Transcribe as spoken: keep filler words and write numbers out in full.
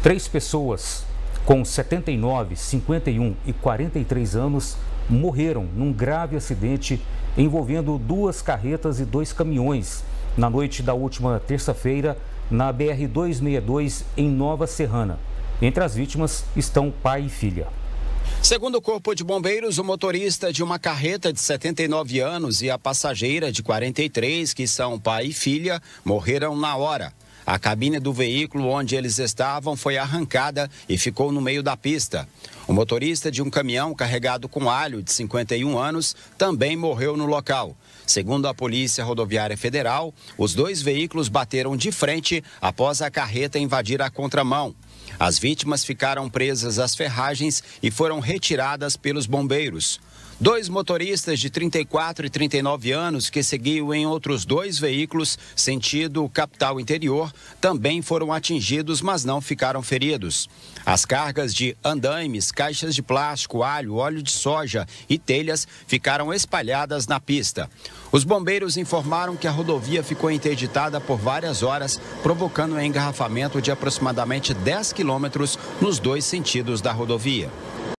Três pessoas com setenta e nove, cinquenta e um e quarenta e três anos morreram num grave acidente envolvendo duas carretas e dois caminhões na noite da última terça-feira na B R duzentos e sessenta e dois em Nova Serrana. Entre as vítimas estão pai e filha. Segundo o Corpo de Bombeiros, o motorista de uma carreta de setenta e nove anos e a passageira de quarenta e três, que são pai e filha, morreram na hora. A cabine do veículo onde eles estavam foi arrancada e ficou no meio da pista. O motorista de um caminhão carregado com alho, de cinquenta e um anos, também morreu no local. Segundo a Polícia Rodoviária Federal, os dois veículos bateram de frente após a carreta invadir a contramão. As vítimas ficaram presas às ferragens e foram retiradas pelos bombeiros. Dois motoristas de trinta e quatro e trinta e nove anos que seguiam em outros dois veículos sentido capital interior também foram atingidos, mas não ficaram feridos. As cargas de andaimes, caixas de plástico, alho, óleo de soja e telhas ficaram espalhadas na pista. Os bombeiros informaram que a rodovia ficou interditada por várias horas, provocando um engarrafamento de aproximadamente dez quilômetros nos dois sentidos da rodovia.